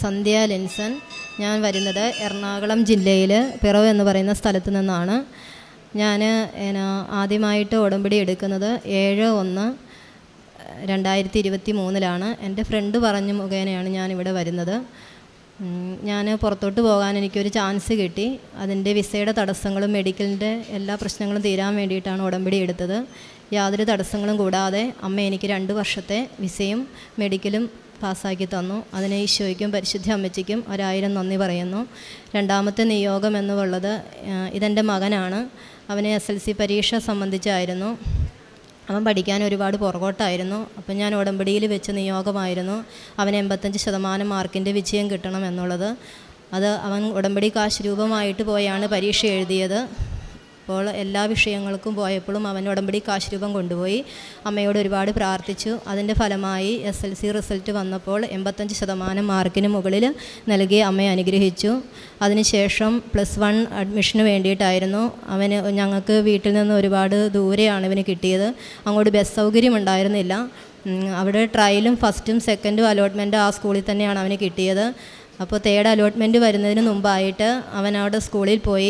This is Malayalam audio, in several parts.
സന്ധ്യ ലിൻസൺ. ഞാൻ വരുന്നത് എറണാകുളം ജില്ലയിൽ പിറവ് എന്ന് പറയുന്ന സ്ഥലത്ത് നിന്നാണ്. ഞാൻ ആദ്യമായിട്ട് ഉടമ്പടി എടുക്കുന്നത് 7/1/2023 എൻ്റെ ഫ്രണ്ട് പറഞ്ഞ മുഖേനയാണ് ഞാനിവിടെ വരുന്നത്. ഞാൻ പുറത്തോട്ട് പോകാൻ എനിക്കൊരു ചാൻസ് കിട്ടി. അതിൻ്റെ വിസയുടെ തടസ്സങ്ങളും മെഡിക്കലിൻ്റെ എല്ലാ പ്രശ്നങ്ങളും തീരാൻ വേണ്ടിയിട്ടാണ് ഉടമ്പടി എടുത്തത്. യാതൊരു തടസ്സങ്ങളും കൂടാതെ അമ്മ എനിക്ക് 2 വർഷത്തെ വിസയും മെഡിക്കലും പാസ്സാക്കി തന്നു. അതിന് ഈശോയ്ക്കും പരിശുദ്ധ അമ്മച്ചിക്കും 1000 നന്ദി പറയുന്നു. രണ്ടാമത്തെ നിയോഗം എന്നുള്ളത് ഇതെൻ്റെ മകനാണ്. അവന് SLC പരീക്ഷ സംബന്ധിച്ചായിരുന്നു. അവൻ പഠിക്കാൻ ഒരുപാട് പുറകോട്ടായിരുന്നു. അപ്പം ഞാൻ ഉടമ്പടിയിൽ വെച്ച നിയോഗമായിരുന്നു അവന് 85% മാർക്കിൻ്റെ വിജയം കിട്ടണം എന്നുള്ളത്. അത് അവൻ ഉടമ്പടി കാശ് രൂപമായിട്ട് പോയാണ് പരീക്ഷ എഴുതിയത്. അപ്പോൾ എല്ലാ വിഷയങ്ങൾക്കും പോയപ്പോഴും അവൻ ഉടമ്പടി കാശ് രൂപം കൊണ്ടുപോയി. അമ്മയോട് ഒരുപാട് പ്രാർത്ഥിച്ചു. അതിൻ്റെ ഫലമായി SLC റിസൾട്ട് വന്നപ്പോൾ 85% മാർക്കിന് മുകളിൽ നൽകി അമ്മയെ അനുഗ്രഹിച്ചു. അതിനുശേഷം +1 അഡ്മിഷന് വേണ്ടിയിട്ടായിരുന്നു. അവന് ഞങ്ങൾക്ക് വീട്ടിൽ നിന്ന് ഒരുപാട് ദൂരെയാണ് ഇവന് കിട്ടിയത്. അങ്ങോട്ട് ബസ് സൗകര്യം ഉണ്ടായിരുന്നില്ല. അവിടെ ട്രയലും ഫസ്റ്റും സെക്കൻഡും അലോട്ട്മെൻറ്റ് ആ സ്കൂളിൽ തന്നെയാണ് അവന് കിട്ടിയത്. അപ്പോൾ 3rd അലോട്ട്മെൻറ്റ് വരുന്നതിന് മുമ്പായിട്ട് അവൻ അവിടെ സ്കൂളിൽ പോയി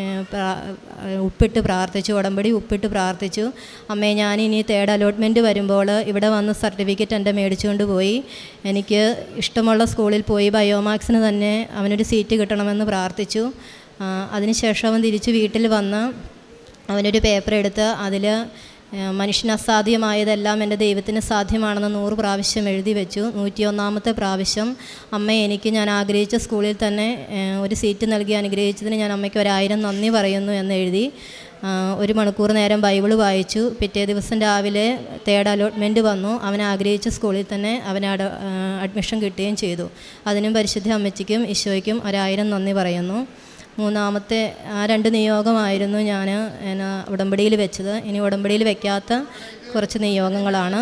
ഉപ്പിട്ട് പ്രാർത്ഥിച്ചു. ഉടമ്പടി ഉപ്പിട്ട് പ്രാർത്ഥിച്ചു. അമ്മേ, ഞാനിനി 3rd അലോട്ട്മെൻറ്റ് വരുമ്പോൾ ഇവിടെ വന്ന് സർട്ടിഫിക്കറ്റ് എൻ്റെ മേടിച്ചുകൊണ്ട് പോയി എനിക്ക് ഇഷ്ടമുള്ള സ്കൂളിൽ പോയി ബയോമാക്സിന് തന്നെ അവനൊരു സീറ്റ് കിട്ടണമെന്ന് പ്രാർത്ഥിച്ചു. അതിനുശേഷം അവൻ തിരിച്ച് വീട്ടിൽ വന്ന് അവനൊരു പേപ്പർ എടുത്ത് അതിൽ മനുഷ്യന് അസാധ്യമായതെല്ലാം എൻ്റെ ദൈവത്തിന് സാധ്യമാണെന്ന് 100 പ്രാവശ്യം എഴുതി വെച്ചു. 101ാമത്തെ പ്രാവശ്യം അമ്മ എനിക്ക് ഞാൻ ആഗ്രഹിച്ച സ്കൂളിൽ തന്നെ ഒരു സീറ്റ് നൽകി അനുഗ്രഹിച്ചതിന് ഞാൻ അമ്മയ്ക്ക് 1000 നന്ദി പറയുന്നു എന്ന് എഴുതി. 1 മണിക്കൂർ നേരം ബൈബിൾ വായിച്ചു. പിറ്റേ ദിവസം രാവിലെ 3rd അലോട്ട്മെൻറ്റ് വന്നു. അവൻ ആഗ്രഹിച്ച സ്കൂളിൽ തന്നെ അവന് അഡ്മിഷൻ കിട്ടുകയും ചെയ്തു. അതിനും പരിശുദ്ധ അമ്മച്ചിക്കും ഈശോയ്ക്കും 1000 നന്ദി പറയുന്നു. മൂന്നാമത്തെ 2 നിയോഗമായിരുന്നു ഞാൻ ഉടമ്പടിയിൽ വെച്ചത്. ഇനി ഉടമ്പടിയിൽ വെക്കാത്ത കുറച്ച് നിയോഗങ്ങളാണ്.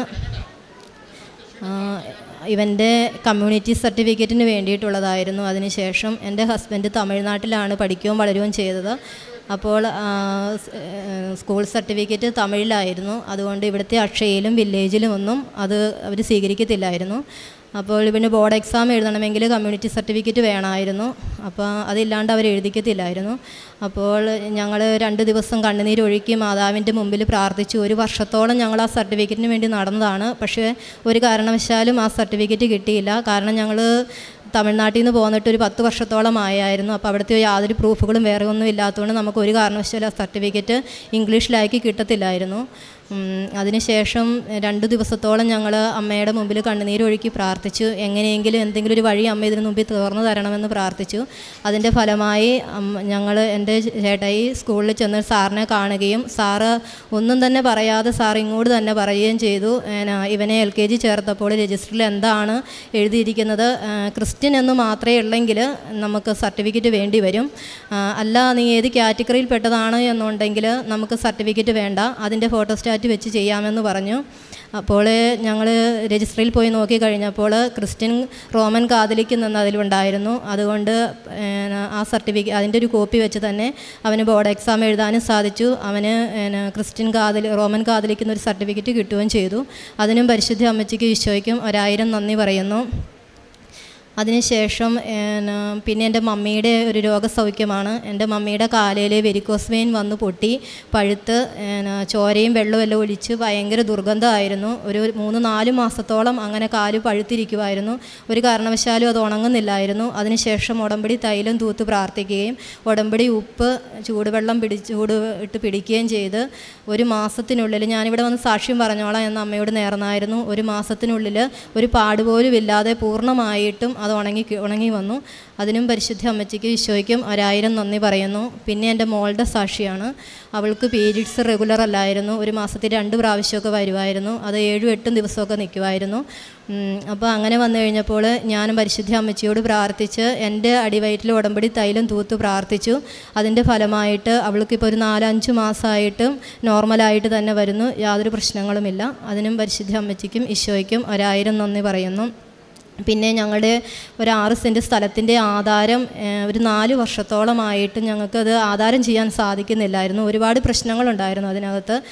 ഇവൻ്റെ കമ്മ്യൂണിറ്റി സർട്ടിഫിക്കറ്റിന് വേണ്ടിയിട്ടുള്ളതായിരുന്നു. അതിനുശേഷം എൻ്റെ ഹസ്ബൻഡ് തമിഴ്നാട്ടിലാണ് പഠിക്കുകയും വളരുകയും ചെയ്തത്. അപ്പോൾ സ്കൂൾ സർട്ടിഫിക്കറ്റ് തമിഴിലായിരുന്നു. അതുകൊണ്ട് ഇവിടുത്തെ അക്ഷയയിലും വില്ലേജിലും ഒന്നും അത് അവർ സ്വീകരിക്കത്തില്ലായിരുന്നു. അപ്പോൾ ഇവന് ബോർഡ് എക്സാം എഴുതണമെങ്കിൽ കമ്മ്യൂണിറ്റി സർട്ടിഫിക്കറ്റ് വേണമായിരുന്നു. അപ്പോൾ അതില്ലാണ്ട് അവർ എഴുതിക്കത്തില്ലായിരുന്നു. അപ്പോൾ ഞങ്ങൾ 2 ദിവസം കണ്ണുനീരൊഴുക്കി മാതാവിൻ്റെ മുമ്പിൽ പ്രാർത്ഥിച്ചു. 1 വർഷത്തോളം ഞങ്ങൾ ആ സർട്ടിഫിക്കറ്റിന് വേണ്ടി നടന്നതാണ്. പക്ഷേ ഒരു കാരണവശാലും ആ സർട്ടിഫിക്കറ്റ് കിട്ടിയില്ല. കാരണം ഞങ്ങൾ തമിഴ്നാട്ടിൽ നിന്ന് പോന്നിട്ട് ഒരു 10 വർഷത്തോളം ആയായിരുന്നു. അപ്പോൾ അവിടുത്തെ യാതൊരു പ്രൂഫുകളും വേറെ ഒന്നും ഇല്ലാത്തതുകൊണ്ട് നമുക്ക് ഒരു കാരണവശാലും ആ സർട്ടിഫിക്കറ്റ് ഇംഗ്ലീഷിലാക്കി കിട്ടത്തില്ലായിരുന്നു. അതിനുശേഷം 2 ദിവസത്തോളം ഞങ്ങൾ അമ്മയുടെ മുമ്പിൽ കണ്ണുനീരൊഴുക്കി പ്രാർത്ഥിച്ചു. എങ്ങനെയെങ്കിലും എന്തെങ്കിലും ഒരു വഴി അമ്മ ഇതിന് മുമ്പിൽ തുറന്നു തരണമെന്ന് പ്രാർത്ഥിച്ചു. അതിൻ്റെ ഫലമായി എൻ്റെ ചേട്ടായി സ്കൂളിൽ ചെന്ന് സാറിനെ കാണുകയും സാറ് ഒന്നും തന്നെ പറയാതെ സാർ ഇങ്ങോട്ട് തന്നെ പറയുകയും ചെയ്തു. ഇവനെ LKG ചേർത്തപ്പോൾ രജിസ്റ്ററിൽ എന്താണ് എഴുതിയിരിക്കുന്നത്, ക്രിസ്ത്യൻ എന്ന് മാത്രമേ ഉള്ളെങ്കിൽ നമുക്ക് സർട്ടിഫിക്കറ്റ് വേണ്ടി വരും. അല്ല, നീ ഏത് കാറ്റഗറിയിൽ പെട്ടതാണ് എന്നുണ്ടെങ്കിൽ നമുക്ക് സർട്ടിഫിക്കറ്റ് വേണ്ട, അതിൻ്റെ ഫോട്ടോസ്റ്റാറ്റ് വെച്ച് ചെയ്യാമെന്ന് പറഞ്ഞു. അപ്പോൾ ഞങ്ങൾ രജിസ്റ്ററിൽ പോയി നോക്കി കഴിഞ്ഞപ്പോൾ ക്രിസ്ത്യൻ റോമൻ കാതലിക്ക് നിന്ന് അതിലുണ്ടായിരുന്നു. അതുകൊണ്ട് ആ സർട്ടിഫിക്കറ്റ് അതിൻ്റെ ഒരു കോപ്പി വെച്ച് തന്നെ അവന് ബോർഡ് എക്സാം എഴുതാനും സാധിച്ചു. അവന് ക്രിസ്ത്യൻ റോമൻ കാതലിക്ക് എന്നൊരു സർട്ടിഫിക്കറ്റ് കിട്ടുകയും ചെയ്തു. അതിനും പരിശുദ്ധ അമ്മച്ചിക്കും ഈശോയ്ക്കും 1000 നന്ദി പറയുന്നു. അതിനുശേഷം പിന്നെ എൻ്റെ മമ്മിയുടെ ഒരു രോഗസൗഖ്യമാണ്. എൻ്റെ മമ്മിയുടെ കാലയിൽ വെരിക്കോസ് വെയിൻ വന്ന് പൊട്ടി പഴുത്ത് ചോരയും വെള്ളമെല്ലാം ഒലിച്ച് ഭയങ്കര ദുർഗന്ധമായിരുന്നു. ഒരു 3-4 മാസത്തോളം അങ്ങനെ കാല് പഴുത്തിരിക്കുമായിരുന്നു. ഒരു കാരണവശാലും അത് ഉണങ്ങുന്നില്ലായിരുന്നു. അതിനുശേഷം ഉടമ്പടി തൈലം തൂത്ത് പ്രാർത്ഥിക്കുകയും ഉടമ്പടി ഉപ്പ് ചൂടുവെള്ളം ചൂട് ഇട്ട് പിടിക്കുകയും ചെയ്ത് 1 മാസത്തിനുള്ളിൽ ഞാനിവിടെ വന്ന് സാക്ഷ്യം പറഞ്ഞോളാം എന്ന് അമ്മയോട് നേർന്നായിരുന്നു. 1 മാസത്തിനുള്ളിൽ ഒരു പാടുപോലും ഇല്ലാതെ പൂർണ്ണമായിട്ടും അത് ഉണങ്ങി വന്നു. അതിനും പരിശുദ്ധ അമ്മച്ചിക്കും ഈശോയ്ക്കും 1000 നന്ദി പറയുന്നു. പിന്നെ എൻ്റെ മോളുടെ സാക്ഷിയാണ്. അവൾക്ക് പീരീഡ്സ് റെഗുലർ അല്ലായിരുന്നു. 1 മാസത്തിൽ 2 പ്രാവശ്യമൊക്കെ വരുമായിരുന്നു. അത് 7-8 ദിവസമൊക്കെ നിൽക്കുമായിരുന്നു. അപ്പോൾ അങ്ങനെ വന്നു കഴിഞ്ഞപ്പോൾ ഞാനും പരിശുദ്ധ അമ്മച്ചിയോട് പ്രാർത്ഥിച്ച് എൻ്റെ അടിവയറ്റിൽ ഉടമ്പടി തൈലം തൂത്ത് പ്രാർത്ഥിച്ചു. അതിൻ്റെ ഫലമായിട്ട് അവൾക്കിപ്പോൾ ഒരു 4-5 മാസമായിട്ടും നോർമലായിട്ട് തന്നെ വരുന്നു. യാതൊരു പ്രശ്നങ്ങളുമില്ല. അതിനും പരിശുദ്ധ അമ്മച്ചിക്കും ഈശോയ്ക്കും 1000 നന്ദി പറയുന്നു. പിന്നെ ഞങ്ങളുടെ ഒരു 6 സെൻറ്റ് സ്ഥലത്തിൻ്റെ ആധാരം ഒരു 4 വർഷത്തോളമായിട്ട് ഞങ്ങൾക്കത് ആധാരം ചെയ്യാൻ സാധിക്കുന്നില്ലായിരുന്നു. ഒരുപാട് പ്രശ്നങ്ങളുണ്ടായിരുന്നു അതിനകത്ത്.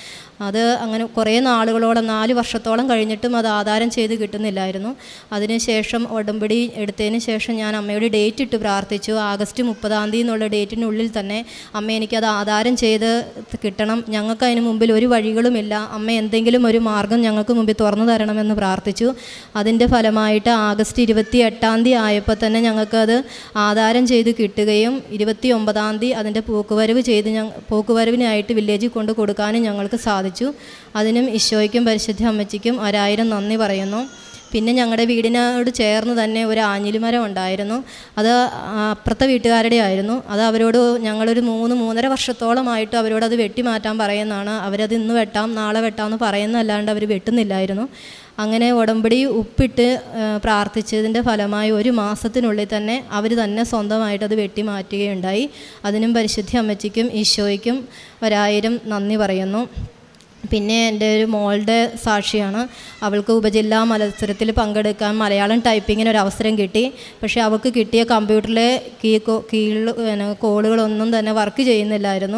അത് അങ്ങനെ കുറേ നാളുകളോളം 4 വർഷത്തോളം കഴിഞ്ഞിട്ടും അത് ആധാരം ചെയ്ത് കിട്ടുന്നില്ലായിരുന്നു. അതിനുശേഷം ഉടമ്പടി എടുത്തതിന് ശേഷം ഞാൻ അമ്മയോട് ഡേറ്റ് ഇട്ട് പ്രാർത്ഥിച്ചു. ആഗസ്റ്റ് 30 എന്നുള്ള ഡേറ്റിനുള്ളിൽ തന്നെ അമ്മ എനിക്കത് ആധാരം ചെയ്ത് കിട്ടണം, ഞങ്ങൾക്ക് അതിന് മുമ്പിൽ ഒരു വഴികളുമില്ല, അമ്മ എന്തെങ്കിലും ഒരു മാർഗം ഞങ്ങൾക്ക് മുമ്പിൽ തുറന്നു തരണമെന്ന് പ്രാർത്ഥിച്ചു. അതിൻ്റെ ഫലമായിട്ട് ആഗസ്റ്റ് 28 ആയപ്പോൾ തന്നെ ഞങ്ങൾക്കത് ആധാരം ചെയ്ത് കിട്ടുകയും 29 അതിൻ്റെ പോക്കുവരവിനായിട്ട് വില്ലേജിൽ കൊണ്ട് കൊടുക്കാനും ഞങ്ങൾക്ക് സാധിച്ചു. അതിനും ഈശോയ്ക്കും പരിശുദ്ധ അമ്മച്ചിക്കും 1000 നന്ദി പറയുന്നു. പിന്നെ ഞങ്ങളുടെ വീടിനോട് ചേർന്ന് തന്നെ ഒരു ആഞ്ഞിലിമരം ഉണ്ടായിരുന്നു. അത് അപ്പുറത്തെ വീട്ടുകാരുടെ ആയിരുന്നു. അത് അവരോട് ഞങ്ങളൊരു 3-3.5 വർഷത്തോളമായിട്ട് അവരോട് അത് വെട്ടിമാറ്റാൻ പറയുന്നതാണ്. അവരത് ഇന്ന് വെട്ടാം നാളെ വെട്ടാമെന്ന് പറയുന്നതല്ലാണ്ട് അവർ വെട്ടുന്നില്ലായിരുന്നു. അങ്ങനെ ഉടമ്പടി ഉപ്പിട്ട് പ്രാർത്ഥിച്ചതിൻ്റെ ഫലമായി 1 മാസത്തിനുള്ളിൽ തന്നെ അവർ തന്നെ സ്വന്തമായിട്ട് അത് വെട്ടിമാറ്റുകയുണ്ടായി. അതിനും പരിശുദ്ധ അമ്മച്ചിക്കും ഈശോയ്ക്കും 1000 നന്ദി പറയുന്നു. പിന്നെ എൻ്റെ ഒരു മോളുടെ സാക്ഷിയാണ്. അവൾക്ക് ഉപജില്ലാ മത്സരത്തിൽ പങ്കെടുക്കാൻ മലയാളം ടൈപ്പിങ്ങിന് ഒരു അവസരം കിട്ടി. പക്ഷേ അവൾക്ക് കിട്ടിയ കമ്പ്യൂട്ടറിലെ കോളുകളൊന്നും തന്നെ വർക്ക് ചെയ്യുന്നില്ലായിരുന്നു.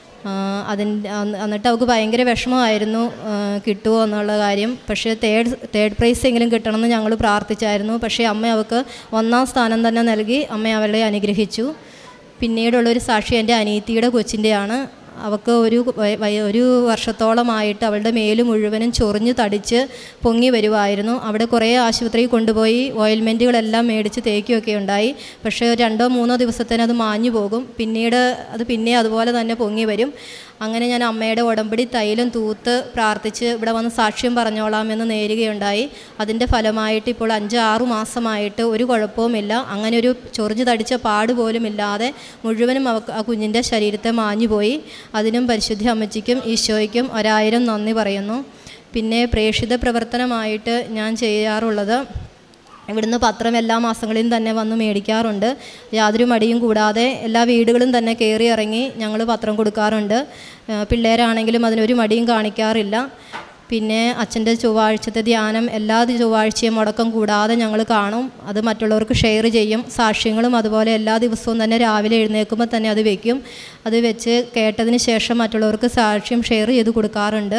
എന്നിട്ട് അവൾക്ക് ഭയങ്കര വിഷമമായിരുന്നു കിട്ടുമോ എന്നുള്ള കാര്യം. പക്ഷേ തേർഡ് പ്രൈസ് എങ്കിലും കിട്ടണമെന്ന് ഞങ്ങൾ പ്രാർത്ഥിച്ചായിരുന്നു. പക്ഷേ അമ്മ അവൾക്ക് 1ാം സ്ഥാനം തന്നെ നൽകി അമ്മ അവളെ അനുഗ്രഹിച്ചു. പിന്നീടുള്ളൊരു സാക്ഷി എൻ്റെ അനിയത്തിയുടെ കൊച്ചിൻ്റെയാണ്. അവൾക്ക് ഒരു വർഷത്തോളമായിട്ട് അവളുടെ മേല് മുഴുവനും ചൊറിഞ്ഞ് തടിച്ച് പൊങ്ങി വരുമായിരുന്നു. അവിടെ കുറേ ആശുപത്രിയിൽ കൊണ്ടുപോയി ഓയിൽമെൻറ്റുകളെല്ലാം മേടിച്ച് തേക്കുകയൊക്കെ ഉണ്ടായി. പക്ഷേ 2-3 ദിവസത്തേന് അത് മാഞ്ഞു പോകും. പിന്നീട് പിന്നെ അതുപോലെ തന്നെ പൊങ്ങി വരും. അങ്ങനെ ഞാൻ അമ്മയുടെ ഉടമ്പടി തൈലം തൂത്ത് പ്രാർത്ഥിച്ച് ഇവിടെ വന്ന് സാക്ഷ്യം പറഞ്ഞോളാമെന്ന് നേരുകയുണ്ടായി. അതിൻ്റെ ഫലമായിട്ട് ഇപ്പോൾ 5-6 മാസമായിട്ട് ഒരു കുഴപ്പവുമില്ല. അങ്ങനെ ഒരു ചൊറിഞ്ഞ് തടിച്ച പാട് പോലും ഇല്ലാതെ മുഴുവനും ആ കുഞ്ഞിൻ്റെ ശരീരത്തെ മാഞ്ഞുപോയി. അതിനും പരിശുദ്ധ അമ്മച്ചിക്കും ഈശോയ്ക്കും 1000 നന്ദി പറയുന്നു. പിന്നെ പ്രേക്ഷിത പ്രവർത്തനമായിട്ട് ഞാൻ ചെയ്യാറുള്ളത്, ഇവിടുന്ന് പത്രം എല്ലാ മാസങ്ങളിലും തന്നെ വന്ന് മേടിക്കാറുണ്ട്. യാതൊരു മടിയും കൂടാതെ എല്ലാ വീടുകളും തന്നെ കയറി ഇറങ്ങി ഞങ്ങൾ പത്രം കൊടുക്കാറുണ്ട്. പിള്ളേരാണെങ്കിലും അതിനൊരു മടിയും കാണിക്കാറില്ല. പിന്നെ അച്ഛൻ്റെ ചൊവ്വാഴ്ചത്തെ ധ്യാനം എല്ലാ ചൊവ്വാഴ്ചയും മുടക്കം കൂടാതെ ഞങ്ങൾ കാണും. അത് മറ്റുള്ളവർക്ക് ഷെയർ ചെയ്യും. സാക്ഷ്യങ്ങളും അതുപോലെ എല്ലാ ദിവസവും തന്നെ രാവിലെ എഴുന്നേൽക്കുമ്പോൾ തന്നെ അത് വയ്ക്കും. അത് വെച്ച് കേട്ടതിന് ശേഷം മറ്റുള്ളവർക്ക് സാക്ഷ്യം ഷെയർ ചെയ്ത് കൊടുക്കാറുണ്ട്.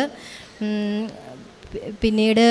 പിന്നീട്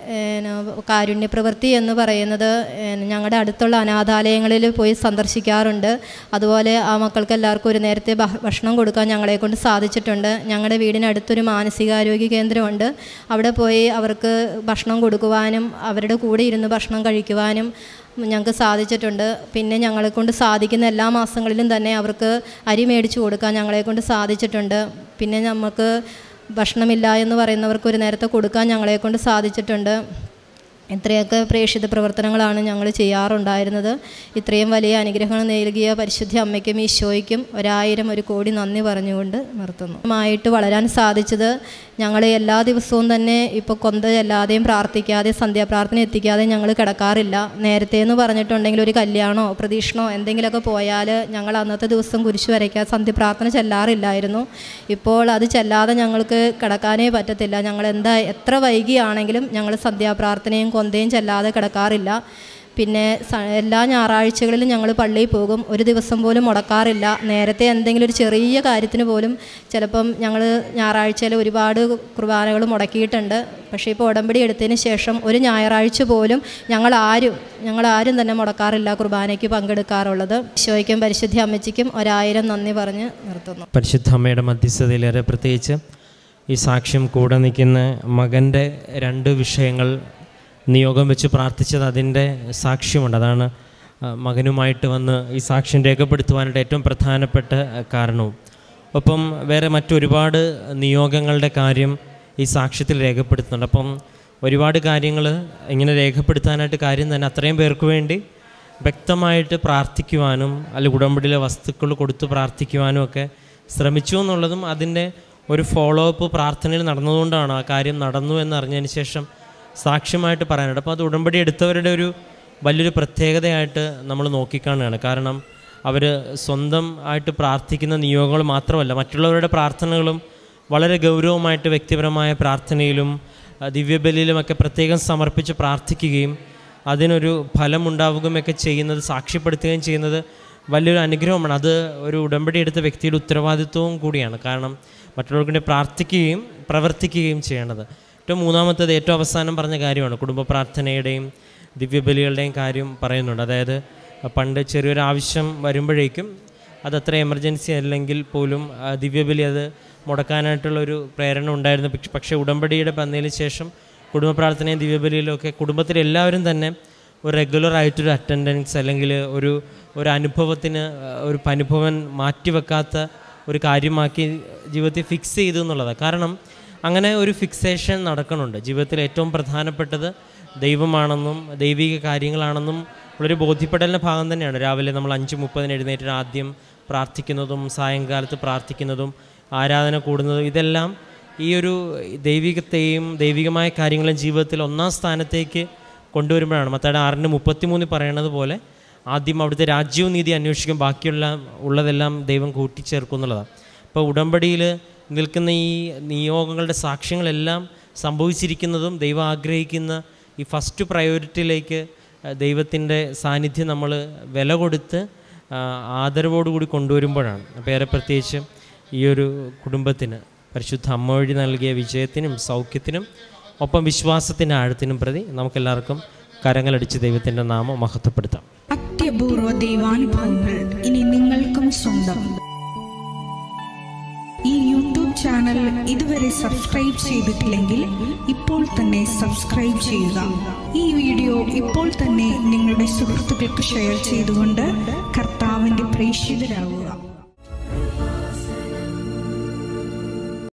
കാരുണ്യപ്രവൃത്തി എന്ന് പറയുന്നത് ഞങ്ങളുടെ അടുത്തുള്ള അനാഥാലയങ്ങളിൽ പോയി സന്ദർശിക്കാറുണ്ട്. അതുപോലെ ആ മക്കൾക്ക് എല്ലാവർക്കും ഒരു നേരത്തെ ഭക്ഷണം കൊടുക്കാൻ ഞങ്ങളെക്കൊണ്ട് സാധിച്ചിട്ടുണ്ട്. ഞങ്ങളുടെ വീടിനടുത്തൊരു മാനസികാരോഗ്യ കേന്ദ്രമുണ്ട്. അവിടെ പോയി അവർക്ക് ഭക്ഷണം കൊടുക്കുവാനും അവരുടെ കൂടെ ഇരുന്ന് ഭക്ഷണം കഴിക്കുവാനും ഞങ്ങൾക്ക് സാധിച്ചിട്ടുണ്ട്. പിന്നെ ഞങ്ങളെക്കൊണ്ട് സാധിക്കുന്ന എല്ലാ മാസങ്ങളിലും തന്നെ അവർക്ക് അരി മേടിച്ച് കൊടുക്കാൻ ഞങ്ങളെക്കൊണ്ട് സാധിച്ചിട്ടുണ്ട്. പിന്നെ നമുക്ക് ഭക്ഷണമില്ല എന്ന് പറയുന്നവർക്ക് ഒരു നേരത്തെ കൊടുക്കാൻ ഞങ്ങളെക്കൊണ്ട് സാധിച്ചിട്ടുണ്ട്. ഇത്രയൊക്കെ പ്രേക്ഷിത പ്രവർത്തനങ്ങളാണ് ഞങ്ങൾ ചെയ്യാറുണ്ടായിരുന്നത്. ഇത്രയും വലിയ അനുഗ്രഹങ്ങൾ നൽകിയ പരിശുദ്ധ അമ്മയ്ക്കും ഈശോയ്ക്കും 1000 കോടി നന്ദി പറഞ്ഞുകൊണ്ട് നിർത്തുന്നു. ആയിട്ട് വളരാൻ സാധിച്ചത് ഞങ്ങൾ എല്ലാ ദിവസവും തന്നെ ഇപ്പോൾ കൊന്ത ചെല്ലാതെയും പ്രാർത്ഥിക്കാതെ സന്ധ്യാപ്രാർത്ഥന എത്തിക്കാതെ ഞങ്ങൾ കിടക്കാറില്ല. നേരത്തെ എന്ന് പറഞ്ഞിട്ടുണ്ടെങ്കിൽ ഒരു കല്യാണമോ പ്രതീക്ഷണോ എന്തെങ്കിലുമൊക്കെ പോയാൽ ഞങ്ങൾ അന്നത്തെ ദിവസം കുരിശ് വരയ്ക്കാൻ സന്ധ്യപ്രാർത്ഥന ചെല്ലാറില്ലായിരുന്നു. ഇപ്പോൾ അത് ചെല്ലാതെ ഞങ്ങൾക്ക് കിടക്കാനേ പറ്റത്തില്ല. ഞങ്ങൾ എത്ര വൈകിയാണെങ്കിലും ഞങ്ങൾ സന്ധ്യാപ്രാർത്ഥനയും കൊന്തയും ചെല്ലാതെ കിടക്കാറില്ല. പിന്നെ എല്ലാ ഞായറാഴ്ചകളിലും ഞങ്ങൾ പള്ളിയിൽ പോകും. ഒരു ദിവസം പോലും മുടക്കാറില്ല. നേരത്തെ എന്തെങ്കിലും ഒരു ചെറിയ കാര്യത്തിന് പോലും ചിലപ്പം ഞങ്ങൾ ഞായറാഴ്ചയിൽ ഒരുപാട് കുർബാനകൾ മുടക്കിയിട്ടുണ്ട്. പക്ഷേ ഇപ്പോൾ ഉടമ്പടി എടുത്തതിന് ശേഷം ഒരു ഞായറാഴ്ച പോലും ഞങ്ങളാരും തന്നെ മുടക്കാറില്ല കുർബാനയ്ക്ക് പങ്കെടുക്കാറുള്ളത്. ഈശോയ്ക്കും പരിശുദ്ധ അമ്മച്ചിക്കും 1000 നന്ദി പറഞ്ഞ് നിർത്തുന്നു. പരിശുദ്ധ അമ്മയുടെ മധ്യസ്ഥതയിലേറെ പ്രത്യേകിച്ച് ഈ സാക്ഷ്യം കൂടെ നിൽക്കുന്ന മകൻ്റെ 2 വിഷയങ്ങൾ നിയോഗം വെച്ച് പ്രാർത്ഥിച്ചത് അതിൻ്റെ സാക്ഷ്യമുണ്ട്. അതാണ് മകനുമായിട്ട് വന്ന് ഈ സാക്ഷ്യം രേഖപ്പെടുത്തുവാനായിട്ട് ഏറ്റവും പ്രധാനപ്പെട്ട കാരണവും. ഒപ്പം വേറെ മറ്റൊരുപാട് നിയോഗങ്ങളുടെ കാര്യം ഈ സാക്ഷ്യത്തിൽ രേഖപ്പെടുത്തുന്നുണ്ട്. അപ്പം ഒരുപാട് കാര്യങ്ങൾ ഇങ്ങനെ രേഖപ്പെടുത്താനായിട്ട് കാര്യം തന്നെ അത്രയും പേർക്ക് വേണ്ടി വ്യക്തമായിട്ട് പ്രാർത്ഥിക്കുവാനും അല്ലെങ്കിൽ ഉടമ്പടിയിലെ വസ്തുക്കൾ കൊടുത്ത് പ്രാർത്ഥിക്കുവാനും ഒക്കെ ശ്രമിച്ചു എന്നുള്ളതും അതിൻ്റെ ഒരു ഫോളോ അപ്പ് പ്രാർത്ഥനയിൽ നടന്നതുകൊണ്ടാണ് ആ കാര്യം നടന്നു എന്നറിഞ്ഞതിന് ശേഷം സാക്ഷ്യമായിട്ട് പറയാനുണ്ട്. അപ്പോൾ അത് ഉടമ്പടി എടുത്തവരുടെ ഒരു വലിയൊരു പ്രത്യേകതയായിട്ട് നമ്മൾ നോക്കിക്കാണുകയാണ്. കാരണം അവർ സ്വന്തം ആയിട്ട് പ്രാർത്ഥിക്കുന്ന നിയോഗങ്ങൾ മാത്രമല്ല, മറ്റുള്ളവരുടെ പ്രാർത്ഥനകളും വളരെ ഗൗരവമായിട്ട് വ്യക്തിപരമായ പ്രാർത്ഥനയിലും ദിവ്യബലിയിലുമൊക്കെ പ്രത്യേകം സമർപ്പിച്ച് പ്രാർത്ഥിക്കുകയും അതിനൊരു ഫലമുണ്ടാവുകയുമൊക്കെ ചെയ്യുന്നത്, സാക്ഷ്യപ്പെടുത്തുകയും ചെയ്യുന്നത് വലിയൊരു അനുഗ്രഹമാണ്. അത് ഒരു ഉടമ്പടി എടുത്ത വ്യക്തിയുടെ ഉത്തരവാദിത്വവും കൂടിയാണ്. കാരണം മറ്റുള്ളവർക്ക് വേണ്ടി പ്രാർത്ഥിക്കുകയും പ്രവർത്തിക്കുകയും ചെയ്യേണ്ടത്. ഏറ്റവും മൂന്നാമത്തേത് ഏറ്റവും അവസാനം പറഞ്ഞ കാര്യമാണ്, കുടുംബ പ്രാർത്ഥനയുടെയും ദിവ്യബലികളുടെയും കാര്യം പറയുന്നുണ്ട്. അതായത് പണ്ട് ചെറിയൊരു ആവശ്യം വരുമ്പോഴേക്കും അതത്ര എമർജൻസി അല്ലെങ്കിൽ പോലും ദിവ്യബലി അത് മുടക്കാനായിട്ടുള്ളൊരു പ്രേരണ ഉണ്ടായിരുന്നു. പക്ഷേ ഉടമ്പടിയുടെ വന്നതിന് ശേഷം കുടുംബ പ്രാർത്ഥനയും ദിവ്യബലിയിലും ഒക്കെ കുടുംബത്തിലെല്ലാവരും തന്നെ ഒരു റെഗുലറായിട്ടൊരു അറ്റൻഡൻസ് അല്ലെങ്കിൽ ഒരു അനുഭവത്തിന് ഒരു അനുഭവം മാറ്റിവെക്കാത്ത ഒരു കാര്യമാക്കി ജീവിതത്തിൽ ഫിക്സ് ചെയ്തു എന്നുള്ളതാണ്. കാരണം അങ്ങനെ ഒരു ഫിക്സേഷൻ നടക്കണുണ്ട്. ജീവിതത്തിൽ ഏറ്റവും പ്രധാനപ്പെട്ടത് ദൈവമാണെന്നും ദൈവിക കാര്യങ്ങളാണെന്നും ഉള്ളൊരു ബോധ്യപ്പെടലിൻ്റെ ഭാഗം തന്നെയാണ്. രാവിലെ നമ്മൾ 5:30 എഴുന്നേറ്റ് ആദ്യം പ്രാർത്ഥിക്കുന്നതും സായങ്കാലത്ത് പ്രാർത്ഥിക്കുന്നതും ആരാധന കൂടുന്നതും ഇതെല്ലാം ഈ ഒരു ദൈവികത്തെയും ദൈവികമായ കാര്യങ്ങളും ജീവിതത്തിൽ ഒന്നാം സ്ഥാനത്തേക്ക് കൊണ്ടുവരുമ്പോഴാണ്. മത്തായി 6:33 പറയണത് പോലെ ആദ്യം അവിടുത്തെ രാജ്യവും നീതി അന്വേഷിക്കും, ഉള്ളതെല്ലാം ദൈവം കൂട്ടിച്ചേർക്കും എന്നുള്ളതാണ്. ഇപ്പോൾ ഉടമ്പടിയിൽ നിൽക്കുന്ന ഈ നിയോഗങ്ങളുടെ സാക്ഷ്യങ്ങളെല്ലാം സംഭവിച്ചിരിക്കുന്നതും ദൈവം ആഗ്രഹിക്കുന്ന ഈ ഫസ്റ്റ് പ്രയോറിറ്റിയിലേക്ക് ദൈവത്തിൻ്റെ സാന്നിധ്യം നമ്മൾ വില കൊടുത്ത് ആദരവോടുകൂടി കൊണ്ടുവരുമ്പോഴാണ്. അപ്പോൾ ഏറെ പ്രത്യേകിച്ച് ഈ ഒരു കുടുംബത്തിന് പരിശുദ്ധ അമ്മ വഴി നൽകിയ വിജയത്തിനും സൗഖ്യത്തിനും ഒപ്പം വിശ്വാസത്തിൻ്റെ ആഴത്തിനും പ്രതി നമുക്കെല്ലാവർക്കും കരങ്ങളടിച്ച് ദൈവത്തിൻ്റെ നാമം മഹത്വപ്പെടുത്താം. അത്യപൂർവ ദൈവാനുഭവങ്ങൾ ഇനി നിങ്ങൾക്കും സ്വന്തം. ഈ യൂട്യൂബ് ചാനൽ ഇതുവരെ സബ്സ്ക്രൈബ് ചെയ്തിട്ടില്ലെങ്കിൽ ഇപ്പോൾ തന്നെ സബ്സ്ക്രൈബ് ചെയ്യുക. ഈ വീഡിയോ ഇപ്പോൾ തന്നെ നിങ്ങളുടെ സുഹൃത്തുക്കൾക്ക് ഷെയർ ചെയ്തുകൊണ്ട് കർത്താവിൻ്റെ പ്രേക്ഷിതരാകുക.